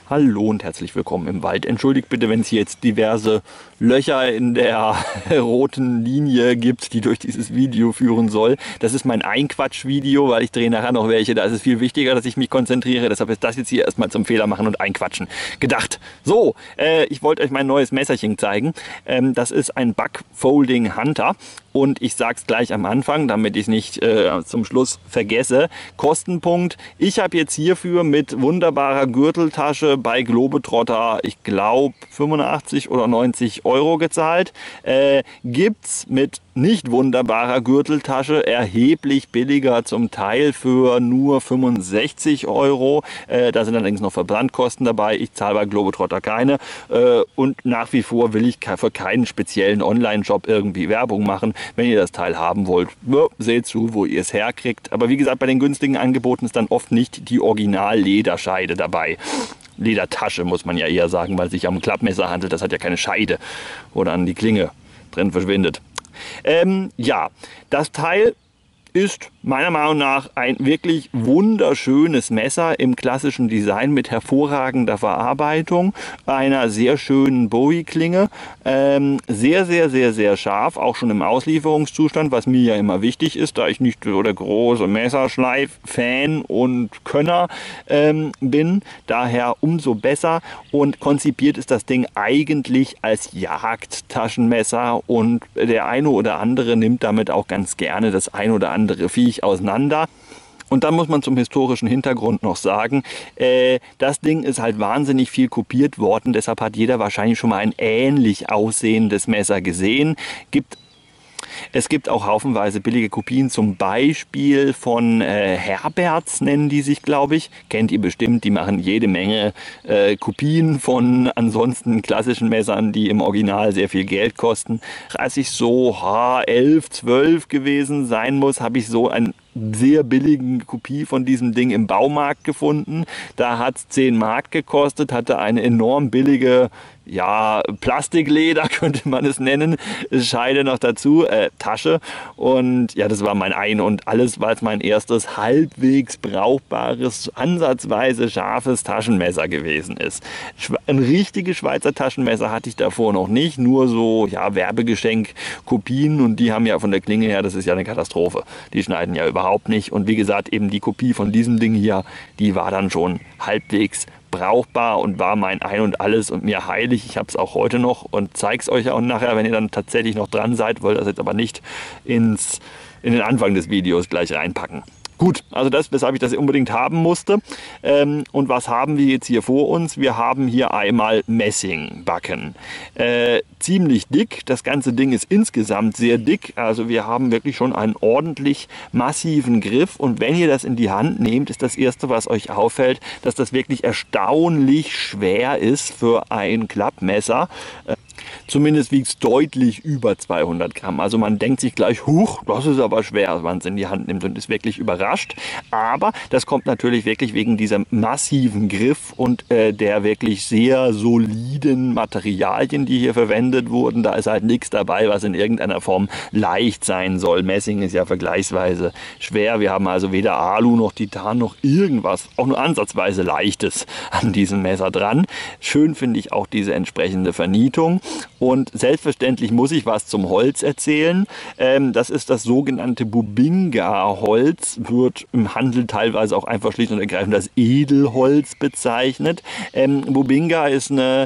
Hallo und herzlich willkommen im Wald. Entschuldigt bitte, wenn es hier jetzt diverse Löcher in der roten Linie gibt, die durch dieses Video führen soll. Das ist mein Einquatsch-Video, weil ich drehe nachher noch welche. Da ist es viel wichtiger, dass ich mich konzentriere. Deshalb ist das jetzt hier erstmal zum Fehler machen und einquatschen gedacht. So, ich wollte euch mein neues Messerchen zeigen. Das ist ein Buck Folding Hunter. Und ich sage es gleich am Anfang, damit ich es nicht zum Schluss vergesse. Kostenpunkt. Ich habe jetzt hierfür mit wunderbarer Gürteltasche bei Globetrotter, ich glaube 85 oder 90 Euro gezahlt. Gibt's mit nicht wunderbarer Gürteltasche erheblich billiger, zum Teil für nur 65 Euro. Da sind allerdings noch Versandkosten dabei. Ich zahle bei Globetrotter keine. Und nach wie vor will ich für keinen speziellen Online-Shop irgendwie Werbung machen. Wenn ihr das Teil haben wollt, seht zu, wo ihr es herkriegt. Aber wie gesagt, bei den günstigen Angeboten ist dann oft nicht die Original-Lederscheide dabei. Ledertasche muss man ja eher sagen, weil es sich um Klappmesser handelt. Das hat ja keine Scheide, wo dann die Klinge drin verschwindet. Ja, das Teil ist meiner Meinung nach ein wirklich wunderschönes Messer im klassischen Design mit hervorragender Verarbeitung, einer sehr schönen Bowie-Klinge, sehr, sehr, sehr, sehr scharf, auch schon im Auslieferungszustand, was mir ja immer wichtig ist, da ich nicht so der große Messerschleif-Fan und Könner bin, daher umso besser. Und konzipiert ist das Ding eigentlich als Jagdtaschenmesser und der eine oder andere nimmt damit auch ganz gerne das ein oder andere Viech auseinander. Und dann muss man zum historischen Hintergrund noch sagen, das Ding ist halt wahnsinnig viel kopiert worden, deshalb hat jeder wahrscheinlich schon mal ein ähnlich aussehendes Messer gesehen. Es gibt auch haufenweise billige Kopien, zum Beispiel von Herberts nennen die sich, glaube ich. Kennt ihr bestimmt, die machen jede Menge Kopien von ansonsten klassischen Messern, die im Original sehr viel Geld kosten. Als ich so 11, 12 gewesen sein muss, habe ich so ein sehr billigen Kopie von diesem Ding im Baumarkt gefunden. Da hat es 10 Mark gekostet, hatte eine enorm billige, ja, Plastikleder könnte man es nennen, Scheide noch dazu, Tasche. Und ja, das war mein Ein und Alles, weil es mein erstes halbwegs brauchbares, ansatzweise scharfes Taschenmesser gewesen ist. Ein richtiges Schweizer Taschenmesser hatte ich davor noch nicht, nur so, ja, Werbegeschenk-Kopien und die haben ja von der Klinge her, das ist ja eine Katastrophe. Die schneiden ja überhaupt nicht und wie gesagt, eben die Kopie von diesem Ding hier, die war dann schon halbwegs brauchbar und war mein Ein und Alles und mir heilig. Ich habe es auch heute noch und zeige es euch auch nachher, wenn ihr dann tatsächlich noch dran seid, wollt das jetzt aber nicht in den Anfang des Videos gleich reinpacken. Gut, also das, weshalb ich das unbedingt haben musste. Und was haben wir jetzt hier vor uns? Wir haben hier einmal Messingbacken. Ziemlich dick. Das ganze Ding ist insgesamt sehr dick. Also wir haben wirklich schon einen ordentlich massiven Griff. Und wenn ihr das in die Hand nehmt, ist das Erste, was euch auffällt, dass das wirklich erstaunlich schwer ist für ein Klappmesser. Zumindest wiegt es deutlich über 200 Gramm. Also man denkt sich gleich, huch, das ist aber schwer, wenn man es in die Hand nimmt und ist wirklich überrascht. Aber das kommt natürlich wirklich wegen dieser massiven Griff und der wirklich sehr soliden Materialien, die hier verwendet wurden. Da ist halt nichts dabei, was in irgendeiner Form leicht sein soll. Messing ist ja vergleichsweise schwer. Wir haben also weder Alu noch Titan noch irgendwas, auch nur ansatzweise Leichtes an diesem Messer dran. Schön finde ich auch diese entsprechende Vernietung. Und selbstverständlich muss ich was zum Holz erzählen. Das ist das sogenannte Bubinga-Holz, wird im Handel teilweise auch einfach schlicht und ergreifend als Edelholz bezeichnet. Bubinga ist eine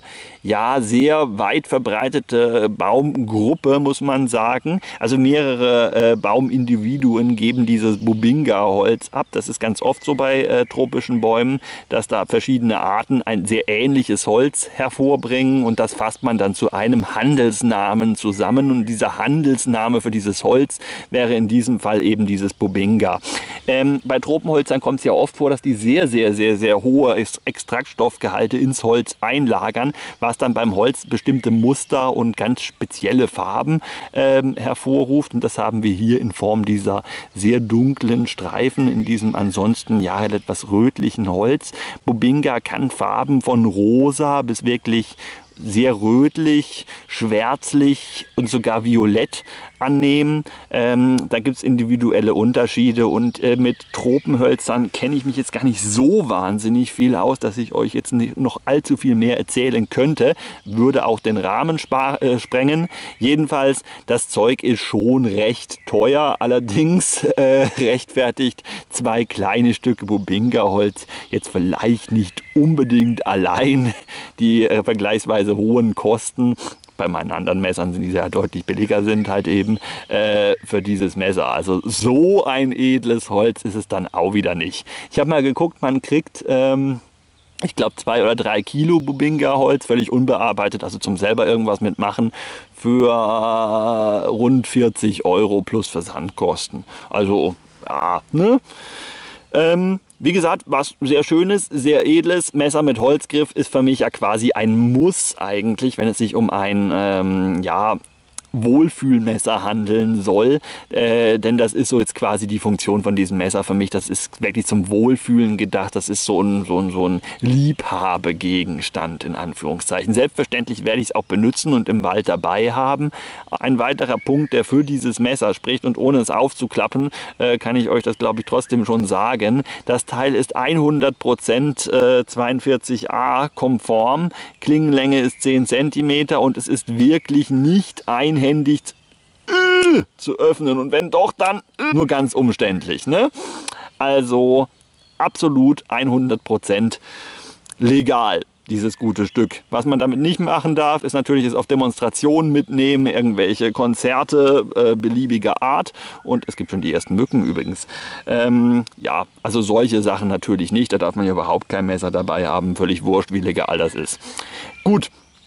sehr weit verbreitete Baumgruppe, muss man sagen. Also mehrere Baumindividuen geben dieses Bubinga-Holz ab. Das ist ganz oft so bei tropischen Bäumen, dass da verschiedene Arten ein sehr ähnliches Holz hervorbringen und das fasst man dann zu einem Handelsnamen zusammen und dieser Handelsname für dieses Holz wäre in diesem Fall eben dieses Bubinga. Bei Tropenholzern kommt es ja oft vor, dass die sehr, sehr, sehr, sehr hohe Extraktstoffgehalte ins Holz einlagern, was dann beim Holz bestimmte Muster und ganz spezielle Farben hervorruft und das haben wir hier in Form dieser sehr dunklen Streifen in diesem ansonsten ja etwas rötlichen Holz. Bubinga kann Farben von rosa bis wirklich sehr rötlich, schwärzlich und sogar violett annehmen. Da gibt es individuelle Unterschiede und mit Tropenhölzern kenne ich mich jetzt gar nicht so wahnsinnig viel aus, dass ich euch jetzt nicht noch allzu viel mehr erzählen könnte. Würde auch den Rahmen sprengen. Jedenfalls, das Zeug ist schon recht teuer, allerdings rechtfertigt 2 kleine Stücke Bubinga-Holz jetzt vielleicht nicht unbedingt allein die vergleichsweise hohen Kosten. Bei meinen anderen Messern, die ja deutlich billiger sind, halt eben für dieses Messer. Also so ein edles Holz ist es dann auch wieder nicht. Ich habe mal geguckt, man kriegt ich glaube 2 oder 3 Kilo Bubinga-Holz, völlig unbearbeitet, also zum selber irgendwas mitmachen, für rund 40 € plus Versandkosten. Also, ja, ne? Wie gesagt, was sehr Schönes, sehr edles, Messer mit Holzgriff ist für mich ja quasi ein Muss eigentlich, wenn es sich um ein, ja, Wohlfühlmesser handeln soll, denn das ist so jetzt quasi die Funktion von diesem Messer für mich. Das ist wirklich zum Wohlfühlen gedacht. Das ist so ein Liebhabegegenstand in Anführungszeichen. Selbstverständlich werde ich es auch benutzen und im Wald dabei haben. Ein weiterer Punkt, der für dieses Messer spricht und ohne es aufzuklappen, kann ich euch das, glaube ich, trotzdem schon sagen. Das Teil ist 100% 42A konform. Klingenlänge ist 10 cm und es ist wirklich nicht einhändig zu öffnen und wenn doch, dann nur ganz umständlich. Ne? Also absolut 100% legal, dieses gute Stück. Was man damit nicht machen darf, ist natürlich es auf Demonstrationen mitnehmen, irgendwelche Konzerte beliebiger Art und es gibt schon die ersten Mücken übrigens. Ja, also solche Sachen natürlich nicht, da darf man ja überhaupt kein Messer dabei haben, völlig wurscht, wie legal das ist. Gut.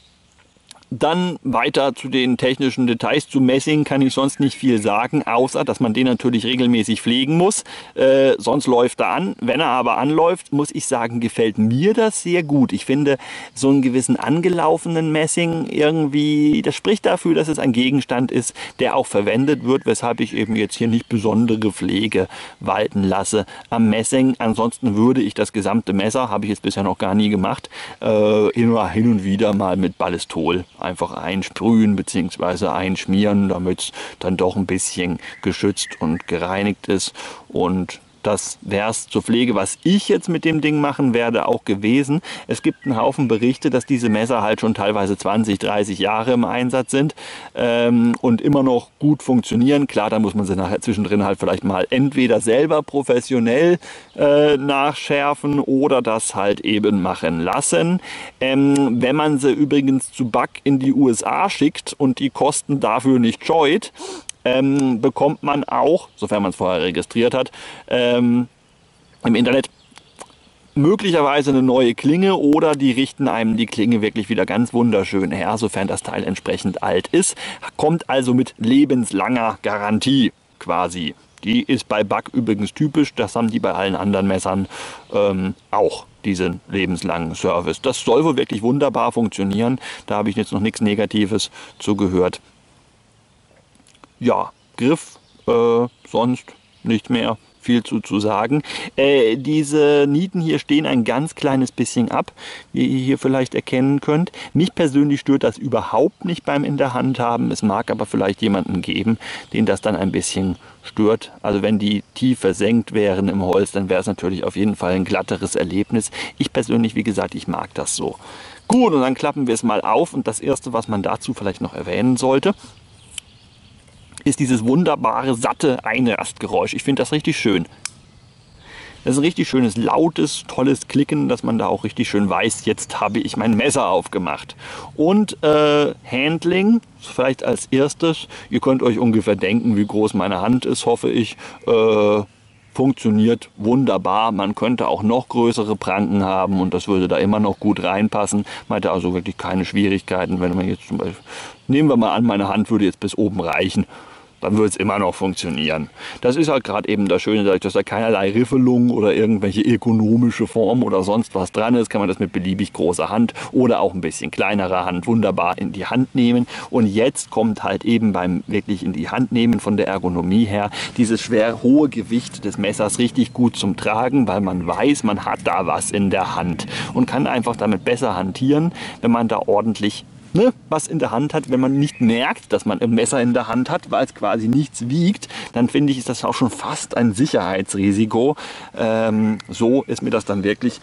Dann weiter zu den technischen Details. Zu Messing kann ich sonst nicht viel sagen, außer dass man den natürlich regelmäßig pflegen muss. Sonst läuft er an. Wenn er aber anläuft, muss ich sagen, gefällt mir das sehr gut. Ich finde, so einen gewissen angelaufenen Messing irgendwie, das spricht dafür, dass es ein Gegenstand ist, der auch verwendet wird, weshalb ich eben jetzt hier nicht besondere Pflege walten lasse am Messing. Ansonsten würde ich das gesamte Messer, habe ich jetzt bisher noch gar nie gemacht, immer hin und wieder mal mit Ballistol einfach einsprühen bzw. einschmieren, damit es dann doch ein bisschen geschützt und gereinigt ist. Und das wäre es zur Pflege, was ich jetzt mit dem Ding machen werde, auch gewesen. Es gibt einen Haufen Berichte, dass diese Messer halt schon teilweise 20, 30 Jahre im Einsatz sind und immer noch gut funktionieren. Klar, da muss man sie nachher zwischendrin halt vielleicht mal entweder selber professionell nachschärfen oder das halt eben machen lassen. Wenn man sie übrigens zu BUG in die USA schickt und die Kosten dafür nicht scheut, bekommt man auch, sofern man es vorher registriert hat, im Internet möglicherweise eine neue Klinge oder die richten einem die Klinge wirklich wieder ganz wunderschön her, sofern das Teil entsprechend alt ist. Kommt also mit lebenslanger Garantie quasi. Die ist bei BUG übrigens typisch, das haben die bei allen anderen Messern auch, diesen lebenslangen Service. Das soll wohl wirklich wunderbar funktionieren, da habe ich jetzt noch nichts Negatives zu gehört. Ja, Griff, sonst nicht mehr viel zu sagen. Diese Nieten hier stehen ein ganz kleines bisschen ab, wie ihr hier vielleicht erkennen könnt. Mich persönlich stört das überhaupt nicht beim in der Hand haben. Es mag aber vielleicht jemanden geben, den das dann ein bisschen stört. Also wenn die tief versenkt wären im Holz, dann wäre es natürlich auf jeden Fall ein glatteres Erlebnis. Ich persönlich, wie gesagt, ich mag das so. Gut, und dann klappen wir es mal auf und das erste, was man dazu vielleicht noch erwähnen sollte, ist dieses wunderbare, satte Einrastgeräusch. Ich finde das richtig schön. Das ist ein richtig schönes, lautes, tolles Klicken, dass man da auch richtig schön weiß, jetzt habe ich mein Messer aufgemacht. Und Handling, vielleicht als erstes, ihr könnt euch ungefähr denken, wie groß meine Hand ist, hoffe ich. Funktioniert wunderbar. Man könnte auch noch größere Pranken haben und das würde da immer noch gut reinpassen. Man hätte also wirklich keine Schwierigkeiten, wenn man jetzt zum Beispiel, nehmen wir mal an, meine Hand würde jetzt bis oben reichen. Dann wird es immer noch funktionieren. Das ist halt gerade eben das Schöne, dass da keinerlei Riffelung oder irgendwelche ökonomische Form oder sonst was dran ist, kann man das mit beliebig großer Hand oder auch ein bisschen kleinerer Hand wunderbar in die Hand nehmen. Und jetzt kommt halt eben beim wirklich in die Hand nehmen von der Ergonomie her dieses schwer hohe Gewicht des Messers richtig gut zum Tragen, weil man weiß, man hat da was in der Hand und kann einfach damit besser hantieren, wenn man da ordentlich was in der Hand hat, wenn man nicht merkt, dass man ein Messer in der Hand hat, weil es quasi nichts wiegt, dann finde ich, ist das auch schon fast ein Sicherheitsrisiko. So ist mir das dann wirklich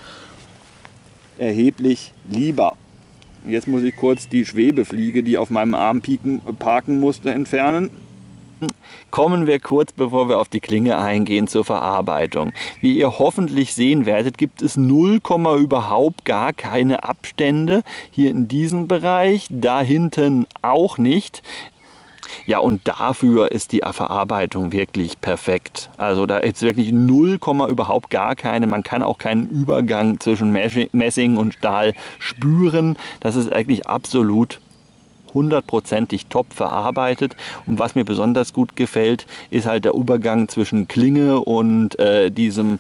erheblich lieber. Jetzt muss ich kurz die Schwebefliege, die auf meinem Arm parken musste, entfernen. Kommen wir kurz, bevor wir auf die Klinge eingehen, zur Verarbeitung. Wie ihr hoffentlich sehen werdet, gibt es 0, überhaupt gar keine Abstände hier in diesem Bereich, da hinten auch nicht. Ja, und dafür ist die Verarbeitung wirklich perfekt. Also da ist wirklich 0, überhaupt gar keine. Man kann auch keinen Übergang zwischen Messing und Stahl spüren. Das ist eigentlich absolut 100%ig top verarbeitet. Und was mir besonders gut gefällt, ist halt der Übergang zwischen Klinge und diesem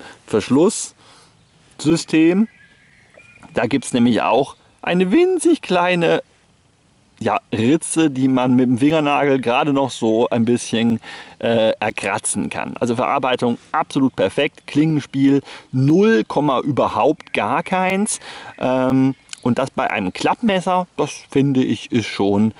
Verschlusssystem. Da gibt es nämlich auch eine winzig kleine Ritze, die man mit dem Fingernagel gerade noch so ein bisschen erkratzen kann. Also Verarbeitung absolut perfekt, Klingenspiel 0, überhaupt gar keins. Und das bei einem Klappmesser, das finde ich, ist schon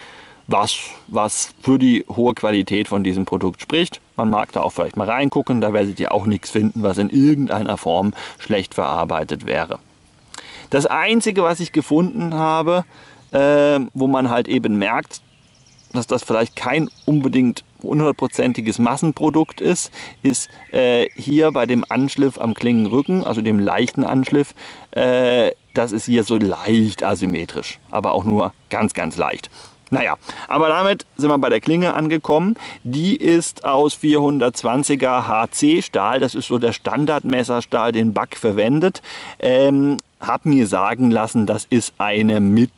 was für die hohe Qualität von diesem Produkt spricht. Man mag da auch vielleicht mal reingucken, da werdet ihr auch nichts finden, was in irgendeiner Form schlecht verarbeitet wäre. Das Einzige, was ich gefunden habe, wo man halt eben merkt, dass das vielleicht kein unbedingt 100%iges Massenprodukt ist hier bei dem Anschliff am Klingenrücken, also dem leichten Anschliff. Das ist hier so leicht asymmetrisch, aber auch nur ganz, ganz leicht. Naja, aber damit sind wir bei der Klinge angekommen. Die ist aus 420er HC-Stahl, das ist so der Standardmesserstahl, den BAK verwendet. Hab mir sagen lassen, das ist eine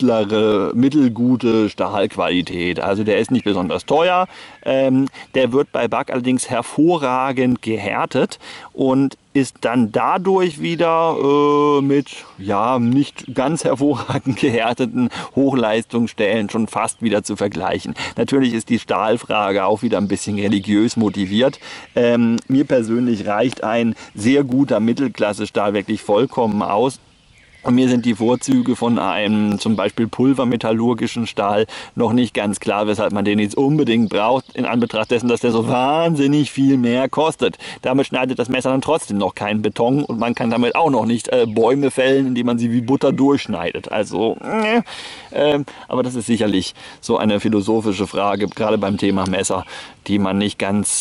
mittelgute Stahlqualität. Also der ist nicht besonders teuer. Der wird bei BAK allerdings hervorragend gehärtet und ist dann dadurch wieder mit nicht ganz hervorragend gehärteten Hochleistungsstählen schon fast wieder zu vergleichen. Natürlich ist die Stahlfrage auch wieder ein bisschen religiös motiviert. Mir persönlich reicht ein sehr guter Mittelklasse-Stahl wirklich vollkommen aus. Und mir sind die Vorzüge von einem zum Beispiel pulvermetallurgischen Stahl noch nicht ganz klar, weshalb man den jetzt unbedingt braucht, in Anbetracht dessen, dass der so wahnsinnig viel mehr kostet. Damit schneidet das Messer dann trotzdem noch keinen Beton und man kann damit auch noch nicht Bäume fällen, indem man sie wie Butter durchschneidet. Also, aber das ist sicherlich so eine philosophische Frage, gerade beim Thema Messer, die man nicht ganz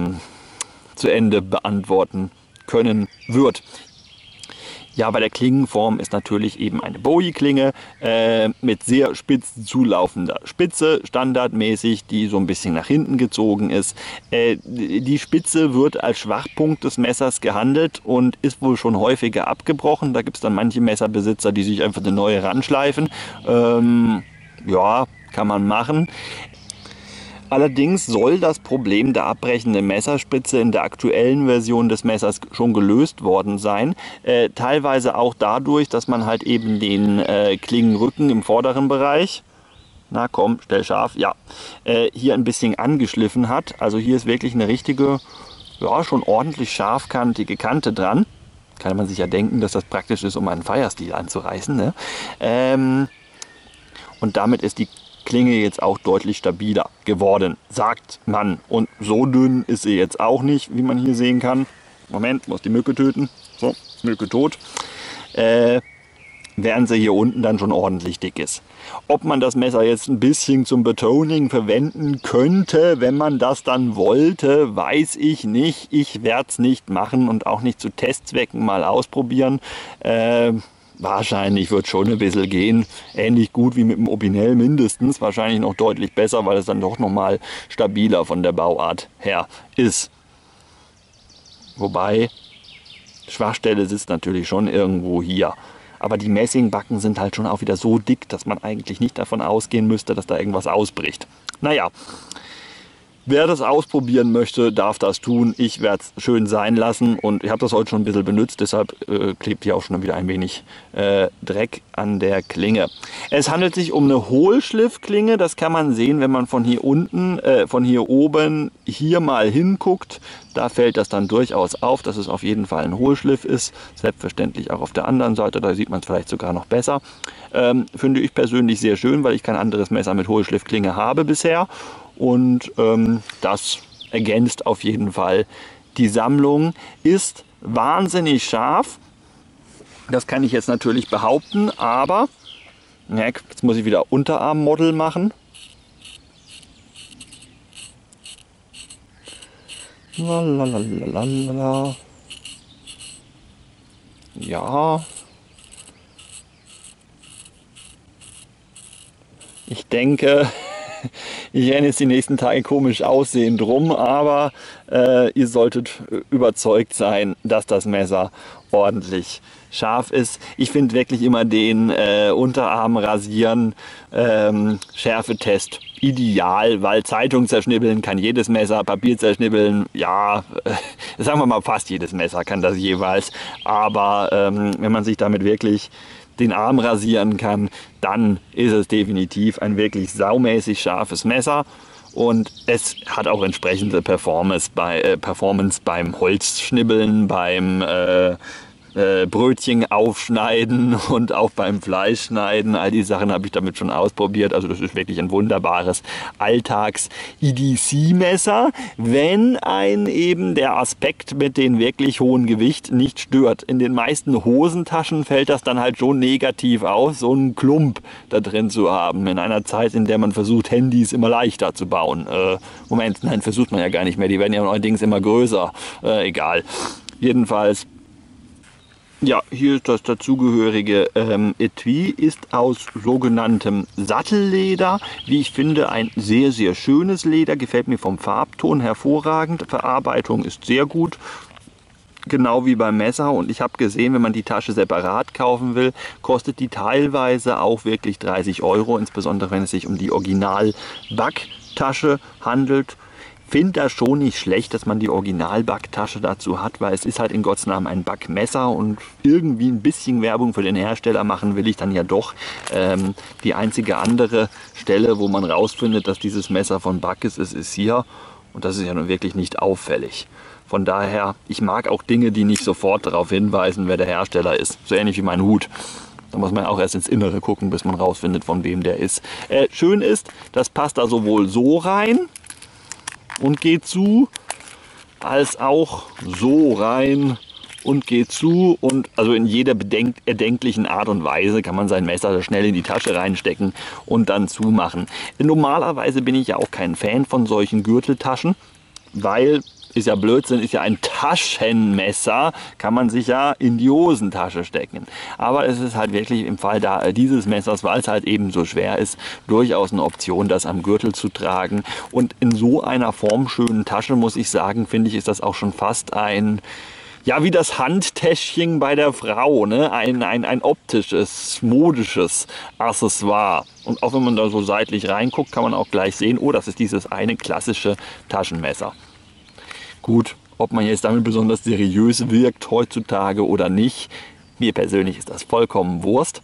zu Ende beantworten können wird. Ja, bei der Klingenform ist natürlich eben eine Bowie-Klinge mit sehr spitz zulaufender Spitze, standardmäßig, die so ein bisschen nach hinten gezogen ist. Die Spitze wird als Schwachpunkt des Messers gehandelt und ist wohl schon häufiger abgebrochen. Da gibt es dann manche Messerbesitzer, die sich einfach eine neue ranschleifen. Ja, kann man machen. Allerdings soll das Problem der abbrechenden Messerspitze in der aktuellen Version des Messers schon gelöst worden sein. Teilweise auch dadurch, dass man halt eben den Klingenrücken im vorderen Bereich, na komm, stell scharf, ja, hier ein bisschen angeschliffen hat. Also hier ist wirklich eine richtige, schon ordentlich scharfkantige Kante dran. Kann man sich ja denken, dass das praktisch ist, um einen Feierstil anzureißen, ne? Und damit ist die Klinge jetzt auch deutlich stabiler geworden, sagt man. Und so dünn ist sie jetzt auch nicht, wie man hier sehen kann. Moment, muss die Mücke töten. So, Mücke tot. Während sie hier unten dann schon ordentlich dick ist. Ob man das Messer jetzt ein bisschen zum Betoning verwenden könnte, wenn man das dann wollte, weiß ich nicht. Ich werde es nicht machen und auch nicht zu Testzwecken mal ausprobieren. Wahrscheinlich wird schon ein bisschen gehen, ähnlich gut wie mit dem Opinel mindestens, wahrscheinlich noch deutlich besser, weil es dann doch nochmal stabiler von der Bauart her ist. Wobei, Schwachstelle sitzt natürlich schon irgendwo hier. Aber die Messingbacken sind halt schon auch wieder so dick, dass man eigentlich nicht davon ausgehen müsste, dass da irgendwas ausbricht. Naja, Wer das ausprobieren möchte, darf das tun. Ich werde es schön sein lassen und ich habe das heute schon ein bisschen benutzt, deshalb klebt hier auch schon wieder ein wenig Dreck an der Klinge. Es handelt sich um eine Hohlschliffklinge, das kann man sehen, wenn man von hier unten, von hier oben hier mal hinguckt. Da fällt das dann durchaus auf, dass es auf jeden Fall ein Hohlschliff ist. Selbstverständlich auch auf der anderen Seite, da sieht man es vielleicht sogar noch besser. Finde ich persönlich sehr schön, weil ich kein anderes Messer mit Hohlschliffklinge habe bisher. Und das ergänzt auf jeden Fall die Sammlung. Ist wahnsinnig scharf. Das kann ich jetzt natürlich behaupten, aber ja, jetzt muss ich wieder Unterarmmodel machen. Lalalala. Ja. Ich denke, ich werde jetzt die nächsten Tage komisch aussehen drum, aber ihr solltet überzeugt sein, dass das Messer ordentlich scharf ist. Ich finde wirklich immer den Unterarm rasieren Schärfetest ideal, weil Zeitung zerschnibbeln kann jedes Messer, Papier zerschnibbeln, ja, sagen wir mal fast jedes Messer kann das jeweils, aber wenn man sich damit wirklich den Arm rasieren kann, dann ist es definitiv ein wirklich saumäßig scharfes Messer und es hat auch entsprechende Performance beim Holzschnibbeln, beim Brötchen aufschneiden und auch beim Fleischschneiden. All die Sachen habe ich damit schon ausprobiert. Also das ist wirklich ein wunderbares Alltags-EDC-Messer, wenn ein eben der Aspekt mit dem wirklich hohen Gewicht nicht stört. In den meisten Hosentaschen fällt das dann halt schon negativ auf, so einen Klump da drin zu haben. In einer Zeit, in der man versucht, Handys immer leichter zu bauen. Moment, nein, versucht man ja gar nicht mehr. Die werden ja neuerdings immer größer. Egal. Jedenfalls, ja, hier ist das dazugehörige Etui, ist aus sogenanntem Sattelleder. Wie ich finde, ein sehr, sehr schönes Leder. Gefällt mir vom Farbton hervorragend. Verarbeitung ist sehr gut. Genau wie beim Messer. Und ich habe gesehen, wenn man die Tasche separat kaufen will, kostet die teilweise auch wirklich 30 Euro. Insbesondere wenn es sich um die Original-Backtasche handelt. Finde das schon nicht schlecht, dass man die Original-Backtasche dazu hat, weil es ist halt in Gottes Namen ein Backmesser und irgendwie ein bisschen Werbung für den Hersteller machen will ich dann ja doch. Die einzige andere Stelle, wo man rausfindet, dass dieses Messer von Back ist hier und das ist ja nun wirklich nicht auffällig. Von daher, ich mag auch Dinge, die nicht sofort darauf hinweisen, wer der Hersteller ist. So ähnlich wie mein Hut. Da muss man auch erst ins Innere gucken, bis man rausfindet, von wem der ist. Schön ist, das passt da sowohl so rein und geht zu, als auch so rein und geht zu. Und also in jeder erdenklichen Art und Weise kann man sein Messer schnell in die Tasche reinstecken und dann zumachen. Normalerweise bin ich ja auch kein Fan von solchen Gürteltaschen, weil, ist ja Blödsinn, ist ja ein Taschenmesser, kann man sich ja in die Hosentasche stecken. Aber es ist halt wirklich im Fall dieses Messers, weil es halt eben so schwer ist, durchaus eine Option, das am Gürtel zu tragen. Und in so einer formschönen Tasche, muss ich sagen, finde ich, ist das auch schon fast ein, ja, wie das Handtäschchen bei der Frau, ne? Ein optisches, modisches Accessoire. Und auch wenn man da so seitlich reinguckt, kann man auch gleich sehen, oh, das ist dieses eine klassische Taschenmesser. Gut, ob man jetzt damit besonders seriös wirkt heutzutage oder nicht, mir persönlich ist das vollkommen Wurst.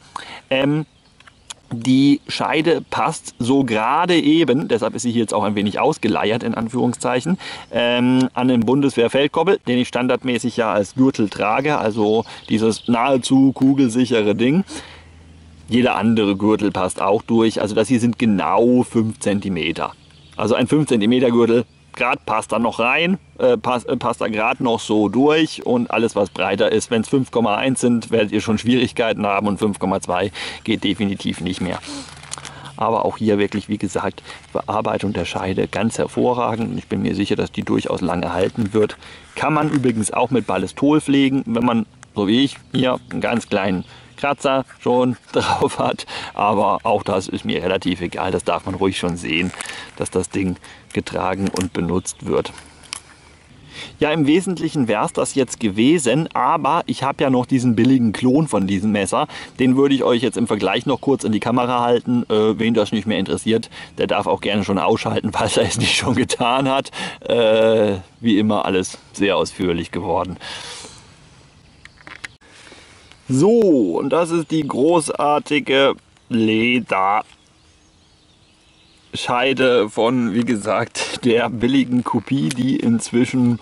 Die Scheide passt so gerade eben, deshalb ist sie hier jetzt auch ein wenig ausgeleiert in Anführungszeichen, an den Bundeswehr-Feldkoppel, den ich standardmäßig ja als Gürtel trage, also dieses nahezu kugelsichere Ding. Jeder andere Gürtel passt auch durch, also das hier sind genau 5 cm. Also ein 5 cm Gürtel. Gerade passt da noch rein, passt da gerade noch so durch und alles was breiter ist, wenn es 5,1 sind, werdet ihr schon Schwierigkeiten haben und 5,2 geht definitiv nicht mehr. Aber auch hier wirklich, wie gesagt, Bearbeitung der Scheide ganz hervorragend. Ich bin mir sicher, dass die durchaus lange halten wird. Kann man übrigens auch mit Ballistol pflegen, wenn man, so wie ich, hier einen ganz kleinen Kratzer schon drauf hat, aber auch das ist mir relativ egal, das darf man ruhig schon sehen, dass das Ding getragen und benutzt wird. Ja, im Wesentlichen wäre es das jetzt gewesen, aber ich habe ja noch diesen billigen Klon von diesem Messer. Den würde ich euch jetzt im Vergleich noch kurz in die Kamera halten. Wen das nicht mehr interessiert, der darf auch gerne schon ausschalten, falls er es nicht schon getan hat. Wie immer alles sehr ausführlich geworden. So, und das ist die großartige Lederscheide von, wie gesagt, der billigen Kopie, die inzwischen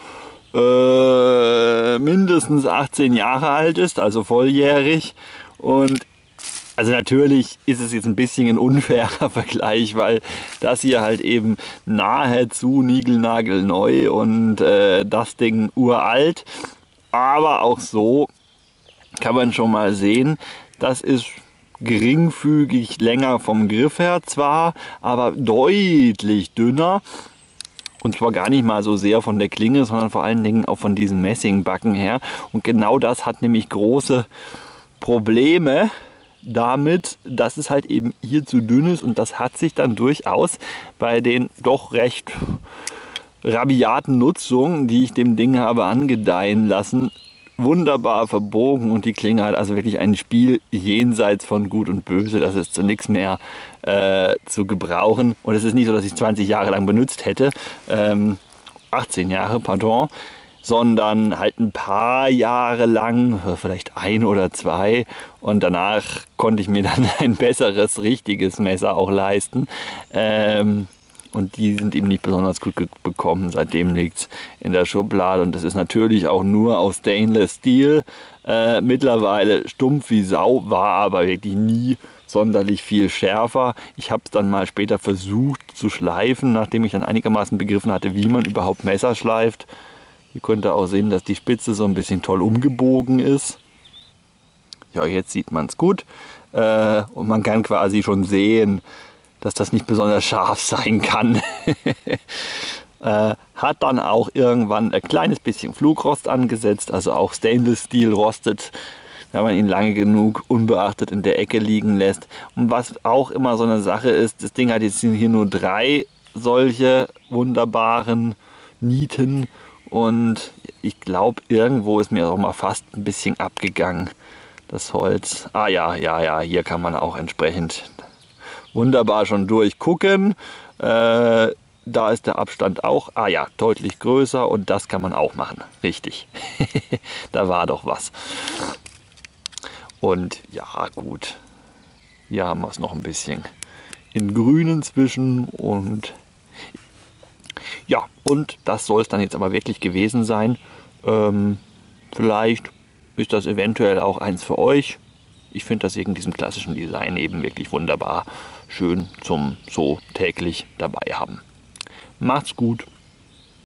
mindestens 18 Jahre alt ist, also volljährig. Und also natürlich ist es jetzt ein bisschen ein unfairer Vergleich, weil das hier halt eben nahezu niegelnagelneu und das Ding uralt. Aber auch so kann man schon mal sehen, das ist geringfügig länger vom Griff her zwar, aber deutlich dünner. Und zwar gar nicht mal so sehr von der Klinge, sondern vor allen Dingen auch von diesen Messingbacken her. Und genau das hat nämlich große Probleme damit, dass es halt eben hier zu dünn ist. Und das hat sich dann durchaus bei den doch recht rabiaten Nutzungen, die ich dem Ding habe angedeihen lassen, wunderbar verbogen. Und die Klinge hat also wirklich ein Spiel jenseits von Gut und Böse. Das ist zu nichts mehr zu gebrauchen. Und es ist nicht so, dass ich 20 Jahre lang benutzt hätte, 18 Jahre, pardon, sondern halt ein paar Jahre lang, vielleicht 1 oder 2. Und danach konnte ich mir dann ein besseres, richtiges Messer auch leisten. Und die sind eben nicht besonders gut bekommen. Seitdem liegt es in der Schublade. Und das ist natürlich auch nur aus Stainless Steel. Mittlerweile stumpf wie Sau, war aber wirklich nie sonderlich viel schärfer. Ich habe es dann mal später versucht zu schleifen, nachdem ich dann einigermaßen begriffen hatte, wie man überhaupt Messer schleift. Ihr könnt auch sehen, dass die Spitze so ein bisschen toll umgebogen ist. Ja, jetzt sieht man es gut. Und man kann quasi schon sehen, dass das nicht besonders scharf sein kann. Hat dann auch irgendwann ein kleines bisschen Flugrost angesetzt, also auch Stainless Steel rostet, wenn man ihn lange genug unbeachtet in der Ecke liegen lässt. Und was auch immer so eine Sache ist, das Ding hat jetzt hier nur 3 solche wunderbaren Nieten und ich glaube, irgendwo ist mir auch mal fast ein bisschen abgegangen, das Holz. Ah ja, hier kann man auch entsprechend wunderbar schon durchgucken. Da ist der Abstand auch, deutlich größer und das kann man auch machen. Richtig. Da war doch was. Und ja, gut. Hier haben wir es noch ein bisschen in grün inzwischen und ja, und das soll es dann jetzt aber wirklich gewesen sein. Vielleicht ist das eventuell auch eins für euch. Ich finde das wegen diesem klassischen Design eben wirklich wunderbar schön zum so täglich dabei haben. Macht's gut.